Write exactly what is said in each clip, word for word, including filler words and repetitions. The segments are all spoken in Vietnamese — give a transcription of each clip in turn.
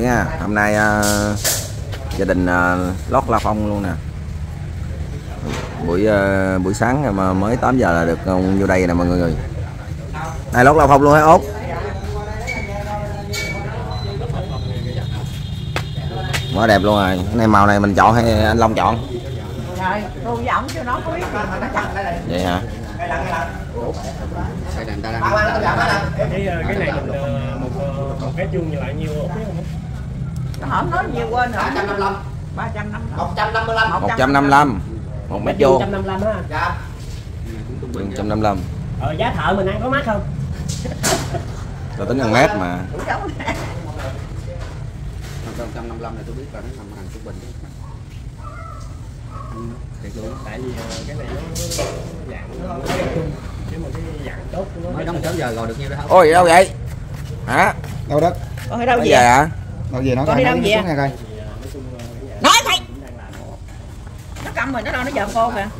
nha. Hôm nay uh, gia đình uh, lót la phong luôn nè. Buổi uh, buổi sáng mà mới tám giờ là được uh, vô đây nè mọi người. Này lót la phong luôn hả Út? Quá đẹp luôn rồi. Cái này màu này mình chọn hay anh Long chọn? Rồi, tôi với ổng chưa nói có biết gì mà nó chặt lại. Vậy hả? Cái cái này mình một một cái chuông như lại nhiêu Nó hổng nói nhiều quên rồi. ba trăm năm mươi lăm. ba trăm năm mươi lăm. một trăm năm mươi lăm. một trăm năm mươi lăm. một mét vuông. một trăm năm mươi lăm ha. Dạ. một trăm năm mươi lăm. Ờ, giá thợ mình ăn có mắc không? Tôi tính bằng mét mà. một trăm năm mươi lăm này tôi biết là nó nằm hàng trung bình. Thiệt luôn, tại vì cái này nó dạng nó chứ mà cái dạng tốt của nó Mới đóng sớm giờ rồi được nhiêu đó không? Ôi đâu vậy? Hả? Đâu đất? Con đi đâu Nói về? về hả? Đâu về nó Con đi đâu về? Nghe coi. Nói mày. Nó cầm rồi nó đâu nó giỡn con kìa.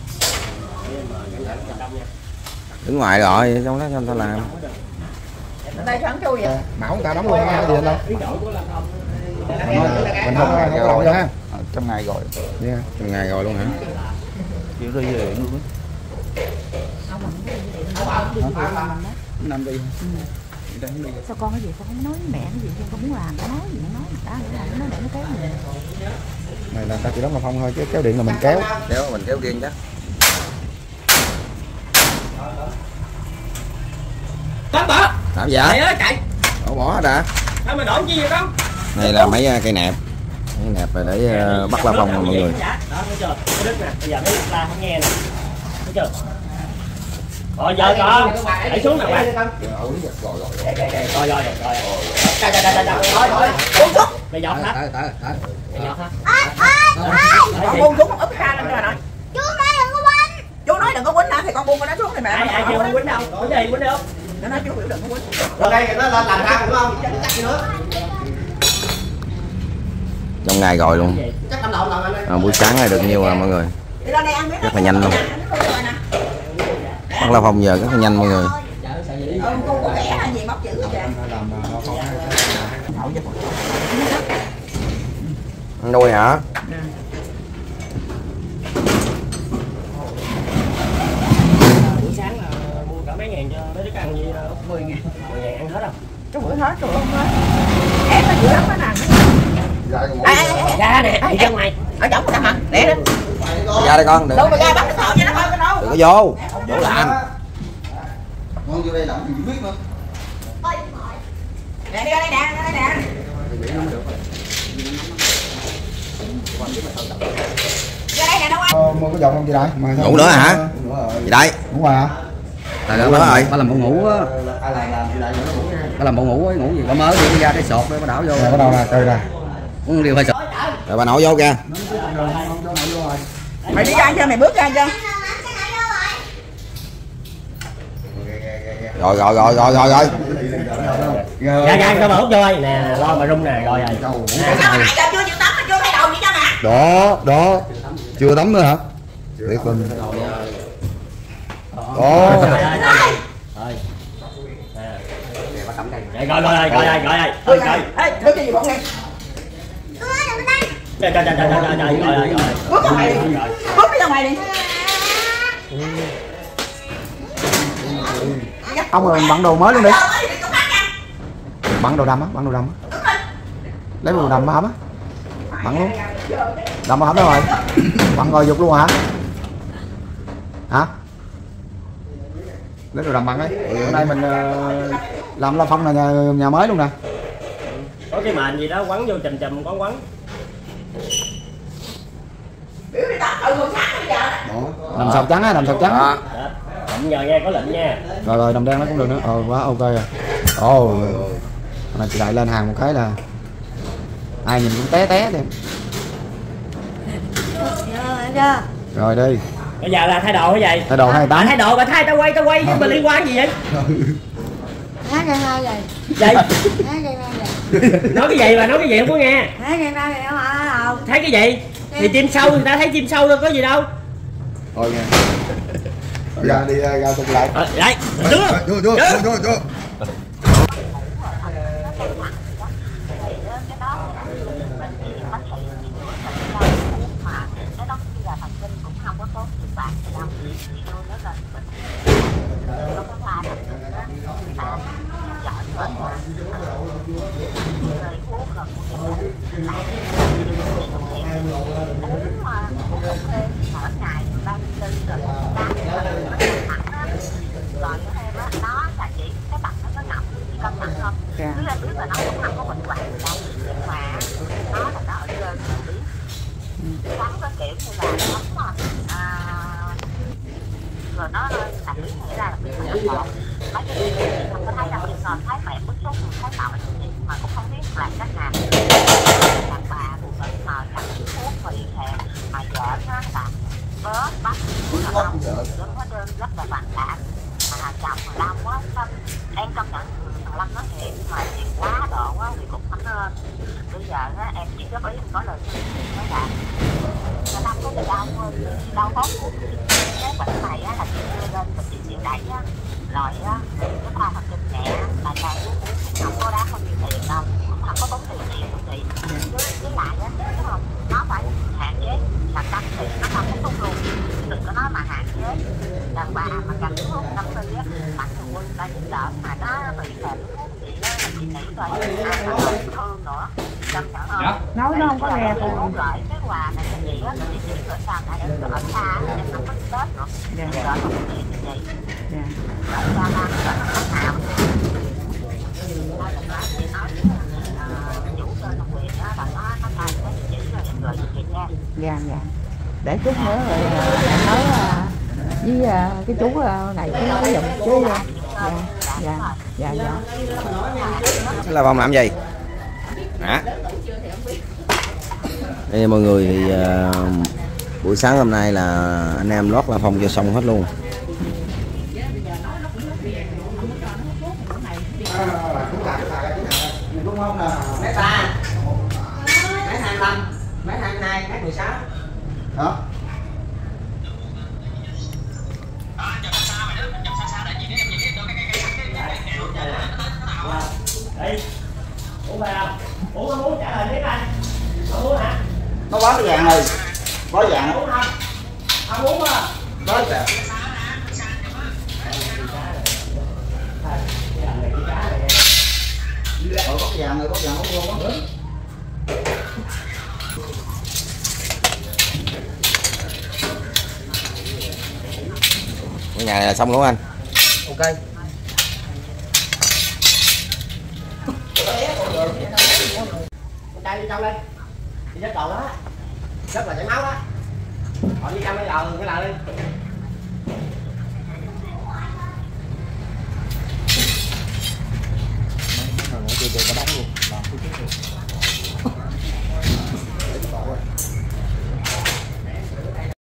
Đứng ngoài rồi, trong đó cho tao làm. Ở đây sáng chui vậy. Mão người ta đóng luôn ha, gì anh đâu. Mình không có lỗi đâu ha. Trong ngày rồi. Yeah. Trong ngày rồi luôn hả? Chịu đi về luôn. Năm đi. Sao con cái gì con không nói với mẹ cái gì con muốn làm con nói gì nó nói người ta để làm nó để nó kéo mình. Này là ta chỉ đóng là phong thôi chứ kéo điện là mình kéo. Kéo mình kéo riêng chắc. Tóm bỏ. Làm gì vậy? Ơi chạy. Bỏ bỏ hết à? Sao mà đổi chi vậy con? Đây là mấy cây nẹp. Mấy nẹp rồi để uh, bắt la phong nè mọi người. Đó, thấy chưa? Cái đứt nè, bây giờ mấy la không nghe nè. Thấy chưa? Rồi giờ con, đẩy xuống nè bạn. Rồi rồi rồi rồi. Trời trời trời trời. Rồi rồi. Buông xuống. Mày giọt hả? Tới tới tới. Mày giọt hả? Con buông xuống úp ra lên rồi. Chú nói đừng có quýnh. Chú nói đừng có quýnh hả thì con buông con nó xuống này mẹ. Ai ai kêu không quýnh đâu? Quýnh gì quýnh đâu? Nó nói chú biểu đừng có quýnh. Rồi đây nó lên làm ra đúng không? Chắc gì nữa. Trong ngày rồi luôn. Chắc năm đầu làm anh ơi. À, buổi sáng này được nhiêu à mọi người? Rất là nhanh luôn. Bắt la phong giờ rất là nhanh mọi người. Ừ, cô có vẽ hay gì móc chữ vậy? Nuôi hả? Buổi sáng là mua cả mấy ngàn cho mấy đứa ăn gì đâu? mười ngàn. mười ngàn ăn hết không? Cái bữa hết rồi không hết. Ép nó dữ lắm đó nè. Ra nè, đi ra ngoài. Ở trong cái hả? Để đi. Ra đây con, đừng. Đâu mà ra bắt cái thợ cho nó thôi cái đâu. Đừng có vô. Vô làm. Con vô đây làm gì biết nữa. Nè đi ra đây nè, ra đây nè. Ra đây nè đâu anh. Mua cái dòng không chị đại? Ngủ nữa hả? Gì đây? Ngủ rồi hả? Tại Ngủ nữa rồi. ba làm bộ ngủ á. Ba làm bộ ngủ ấy, ngủ gì có mới đi ra cái sọt để bắt đảo vô. Bắt đầu nè, chơi nè. Uống điều phải sọt. Rồi bà nội vô kìa. Mày đi ra chưa? Mày bước ra chưa? Rồi rồi rồi rồi rồi rồi. Ra ra cho bà hút vô ơi. Nè, lo bà rung nè, rồi rồi. Sao nãy giờ chưa chịu tắm mà chưa thấy đầu gì cho nè. Đó, đó. Chưa tắm nữa hả? Tuyệt vời. Đó. Rồi rồi rồi rồi rồi rồi. Ơi trời. Ê, bước cái gì bọn nghe. Trời trời trời trời trời rồi rồi rồi. Bước ra ngoài đi. Bước đi ra ngoài đi. Ông rồi bắn đồ mới luôn đi. Bắn đồ đầm á, bắn đồ đầm á. Lấy đồ đầm hả? Bắn luôn. Đầm hả đó rồi. Bắn rồi dục luôn hả? Hả? Lấy đồ đầm bắn ấy. Hôm nay mình uh, làm la phong là nhà, nhà mới luôn nè. Có cái mền gì đó quấn vô chùm chùm có quấn. Đầm sọc trắng á, đầm sọc trắng á. Đậm giờ nghe có lệnh nha. Rồi rồi đầm đen nó cũng được nữa. Ờ quá ok rồi. Ồ. Oh. Này chị đại lên hàng một cái là ai nhìn cũng té té thêm. Rồi đi. Bây giờ là thay đồ cái gì? Thay đồ hai tám. À, thay đồ bà thay tao quay tao quay chứ mà liên quan gì vậy? Nói cái hai vậy. Gì? Nói cái hai vậy. Nói cái gì mà nói cái gì không có nghe. Nói cái hai vậy hả đâu? Thấy cái gì? Thì chim sâu người ta thấy chim sâu đâu có gì đâu. Thôi nghe. Ra đi ra tục lại. Ờ, đấy. Đưa. Đưa đưa đưa đưa. cái đó bệnh viện bác sĩ chỉ chữa bệnh đau thuốc mà cái đó như là thần kinh cũng không có tốt như bạn thì đâu thì đưa nó lên bệnh nó có qua thần kinh đó à giỏi bệnh mà rồi thuốc rồi cũng lại uống mà uống cà phê mỗi ngày ba mươi tư rồi tám thẳng á rồi nó thêm á nó là chỉ cái mặt nó có ngậm chỉ cân nặng không cứ là biết là nó cũng không có bệnh hoạn gì đâu nhưng mà nó là nó ở trên biết sống cái kiểu như là sống mà à, rồi nó là biết nghĩa ra là biết là nó mấy cái gì không có thấy đâu nhưng còn thấy mẹ bức xúc thấy tội mà cũng không biết làm cách nào đàn bà phụ nữ mà gặp thuốc và liên hệ mà vợ nó là bớt bắt nó không nó có đơn rất là phản cảm mà chồng thằng Lâm quá xong em công nhận thằng Lâm nó hiền mà hiền quá độ quá thì cũng không nên bây giờ á em chỉ góp ý có lời khuyên nói là thằng Lâm có bị đau đau hốt cái bệnh này á là chị đưa lên bệnh viện Điện Đẩy á rồi á cái khoa thần kinh nhẹ là là không có đáng bao nhiêu tiền đâu cũng không có tốn tiền nhiều chị với với lại á đúng không nó phải hạn chế là cắt thì nó không có thuốc luôn đừng có nói mà hạn chế đàn bà mà cầm thuốc năm mươi á mạnh thường quân ta giúp đỡ mà nó bị kèm thuốc gì đó là chị nghĩ coi ai mà còn thương nữa chân nhận không nói nó không có nghe tôi muốn gửi cái quà này cho chị á chị chỉ gửi sao tại em ở xa em không có Tết nữa em gửi không có tiền cho chị gửi ra ba gửi không có nào chị nói chủ cơ công quyền đó là nó nó thay cái địa chỉ rồi em gửi cho chị nha. Dạ dạ. Để chút nữa rồi em nói với cái chú này cái cái giùm chứ. Dạ dạ dạ dạ. Là phòng làm gì? Hả? Đây mọi người thì uh, buổi sáng hôm nay là anh em lót la phong cho xong hết luôn. đúng không là mét ba mét hai mươi lăm mét hai mươi hai mét mười sáu đó. Đi uống về không? Uống có muốn trả lời biết anh không muốn hả? Nó bó cái vàng rồi bó vàng Uống không? Không uống à? bó vàng Ôi, bó vàng rồi bó vàng bó luôn bó Cái nhà này là xong luôn anh. ok. Chạy đi trong đi đi rất đầu đó rất là chảy máu đó họ đi trong bây giờ cái nào đi